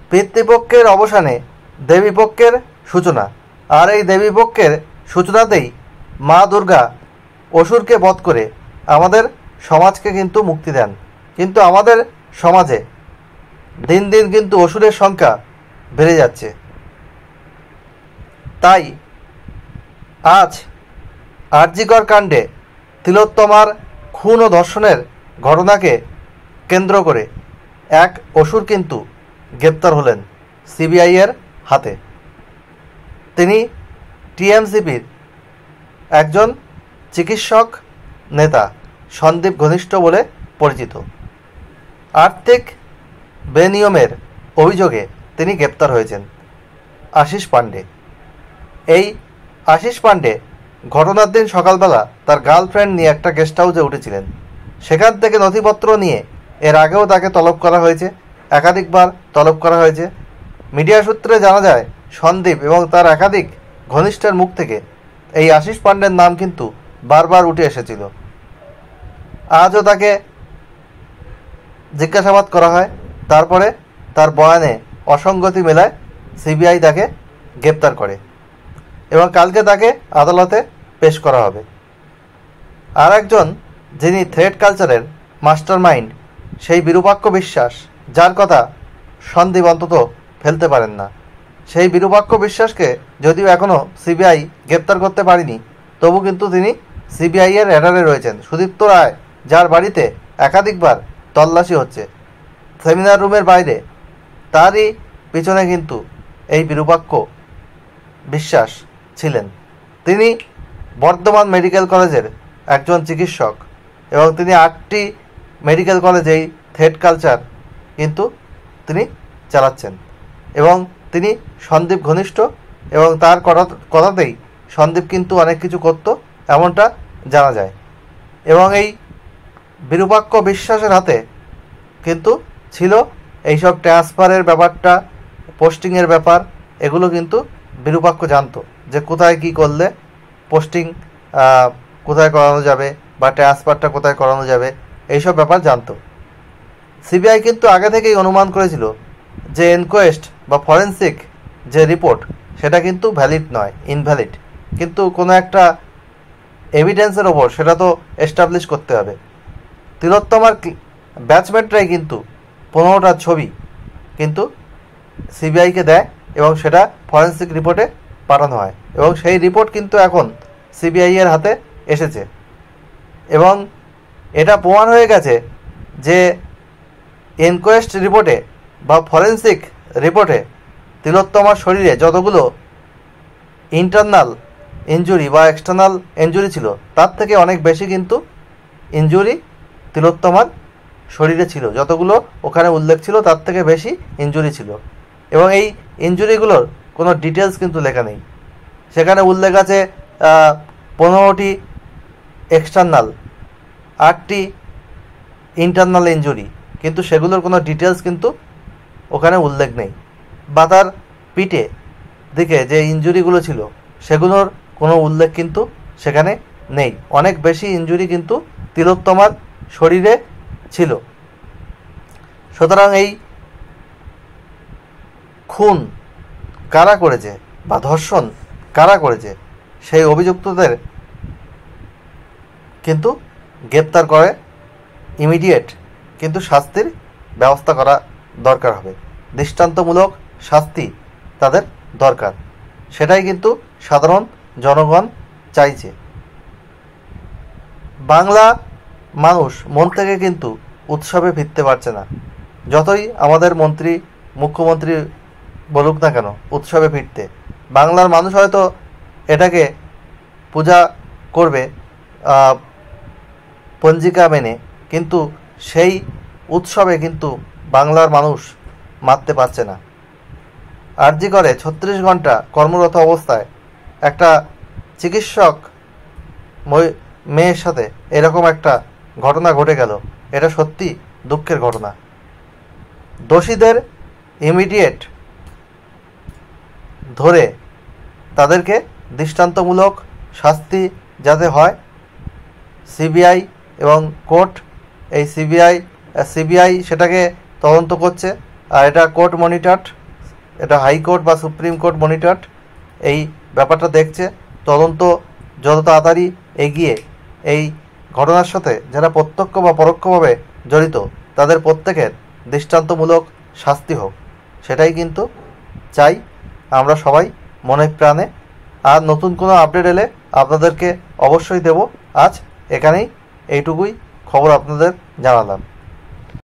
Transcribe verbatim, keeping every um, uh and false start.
পিতৃপক্ষের অবসানে দেবীপক্ষের সূচনা। আর এই দেবীপক্ষের সূচনাতেই মা দুর্গা অসুরকে বধ করে আমাদের সমাজকে কিন্তু মুক্তি দেন। কিন্তু আমাদের সমাজে দিন দিন কিন্তু অসুরের সংখ্যা বেড়ে যাচ্ছে। তাই আজ আরজিকর কাণ্ডে তিলোত্তমার খুন ও ধর্ষণের ঘটনাকে কেন্দ্র করে এক অসুর কিন্তু গ্রেপ্তার হলেন সিবিআইয়ের হাতে। তিনি টিএমসিপির একজন চিকিৎসক নেতা সন্দীপ ঘনিষ্ঠ বলে পরিচিত। আর্থিক বেনিয়মের অভিযোগে তিনি গ্রেপ্তার হয়েছেন আশিস পাণ্ডে। এই আশিস পাণ্ডে ঘটনার দিন সকালবেলা তার গার্লফ্রেন্ড নিয়ে একটা গেস্ট হাউসে উঠেছিলেন। সেখান থেকে নথিপত্র নিয়ে এর আগেও তাকে তলব করা হয়েছে, একাধিকবার তলব করা হয়েছে। মিডিয়া সূত্রে জানা যায় সন্দীপ এবং তার একাধিক ঘনিষ্ঠের মুখ থেকে এই আশিস পাণ্ডের নাম কিন্তু বারবার উঠে এসেছিল। আজও তাকে জিজ্ঞাসাবাদ করা হয়, তারপরে তার বয়ানে অসঙ্গতি মেলায় সিবিআই তাকে গ্রেপ্তার করে এবং কালকে তাকে আদালতে পেশ করা হবে। আর একজন যিনি থ্রেড কালচারের মাস্টার মাইন্ড, সেই বিরূপাক্ষ বিশ্বাস, যার কথা সন্দীপ অন্তত ফেলতে পারেন না, সেই বিরূপাক্ষ বিশ্বাসকে যদিও এখনও সিবিআই গ্রেপ্তার করতে পারেনি, তবু কিন্তু তিনি সিবিআইয়ের র্যাডারে রয়েছেন। সুদীপ্ত রায়, যার বাড়িতে একাধিকবার তল্লাশি হচ্ছে সেমিনার রুমের বাইরে, তারই পিছনে কিন্তু এই বিরূপাক্ষ বিশ্বাস ছিলেন। তিনি বর্ধমান মেডিকেল কলেজের একজন চিকিৎসক এবং তিনি আটটি মেডিকেল কলেজেই থ্রেড কালচার কিন্তু তিনি চালাচ্ছেন এবং তিনি সন্দীপ ঘনিষ্ঠ এবং তার কথাতেই সন্দীপ কিন্তু অনেক কিছু করত, এমনটা জানা যায়। এবং এই বিরূপাক্ষ বিশ্বাসের হাতে কিন্তু ছিল এইসব ট্রান্সফারের ব্যাপারটা, পোস্টিংয়ের ব্যাপার, এগুলো কিন্তু বিরূপাক্ষ জানতো যে কোথায় কি করলে পোস্টিং কোথায় করানো যাবে বা ট্রান্সফারটা কোথায় করানো যাবে, এইসব ব্যাপার জানতো। সিবিআই কিন্তু আগে থেকেই অনুমান করেছিল যে ইনকোয়েস্ট বা ফরেন্সিক যে রিপোর্ট সেটা কিন্তু ভ্যালিড নয়, ইনভ্যালিড। কিন্তু কোনো একটা এভিডেন্সের ওপর সেটা তো এস্টাবলিশ করতে হবে। তিলোত্তমার ব্যাচমেটরাই কিন্তু পনেরোটা ছবি কিন্তু সিবিআইকে দেয় এবং সেটা ফরেন্সিক রিপোর্টে পাঠানো হয় এবং সেই রিপোর্ট কিন্তু এখন সিবিআইয়ের হাতে এসেছে এবং এটা প্রমাণ হয়ে গেছে যে ইনকোয়েস্ট রিপোর্টে বা ফরেন্সিক রিপোর্টে তিলোত্তমার শরীরে যতগুলো ইন্টারনাল ইনজুরি বা এক্সটার্নাল ইনজুরি ছিল তার থেকে অনেক বেশি কিন্তু ইনজুরি তিলোত্তমার শরীরে ছিল। যতগুলো ওখানে উল্লেখ ছিল তার থেকে বেশি ইনজুরি ছিল এবং এই ইনজুরিগুলোর কোনো ডিটেলস কিন্তু লেখা নেই। সেখানে উল্লেখ আছে পনেরোটি এক্সটার্নাল, আটটি ইন্টারনাল ইনজুরি, কিন্তু সেগুলোর কোনো ডিটেলস কিন্তু ওখানে উল্লেখ নেই। বা তার পিঠে দিকে যে ইনজুরিগুলো ছিল সেগুলোর কোনো উল্লেখ কিন্তু সেখানে নেই। অনেক বেশি ইনজুরি কিন্তু তিলোত্তমার শরীরে ছিল। সুতরাং এই খুন কারা করেছে বা ধর্ষণ কারা করেছে সেই অভিযুক্তদের কিন্তু গ্রেপ্তার করে ইমিডিয়েট কিন্তু শাস্তির ব্যবস্থা করা দরকার হবে। দৃষ্টান্তমূলক শাস্তি তাদের দরকার, সেটাই কিন্তু সাধারণ জনগণ চাইছে। বাংলা মানুষ মন থেকে কিন্তু উৎসবে ফিরতে পারছে না। যতই আমাদের মন্ত্রী মুখ্যমন্ত্রী বলুক না কেন উৎসবে ফিরতে, বাংলার মানুষ হয়তো এটাকে পূজা করবে পঞ্জিকা মেনে, কিন্তু সেই উৎসবে কিন্তু বাংলার মানুষ মানতে পারছে না। আরজি করে ছত্রিশ ঘন্টা কর্মরত অবস্থায় একটা চিকিৎসক মেয়ের সাথে এরকম একটা ঘটনা ঘটে গেল, এটা সত্যি দুঃখের ঘটনা। দোষীদের ইমিডিয়েট ধরে তাদেরকে দৃষ্টান্তমূলক শাস্তি যাতে হয়, সিবিআই এবং কোর্ট, এই সিবিআই সিবিআই সেটাকে তদন্ত করছে আর এটা কোর্ট মনিটরড, এটা হাইকোর্ট বা সুপ্রিম কোর্ট মনিটরড এই ব্যাপারটা দেখছে। তদন্ত যত তাড়াতাড়ি এগিয়ে এই ঘটনার সাথে যারা প্রত্যক্ষ বা পরোক্ষভাবে জড়িত তাদের প্রত্যেকের দৃষ্টান্তমূলক শাস্তি হোক, সেটাই কিন্তু চাই আমরা সবাই মনে প্রাণে। আর নতুন কোনো আপডেট এলে আপনাদেরকে অবশ্যই দেব। আজ এখানেই এইটুকুই খবর আপনাদের জানালাম।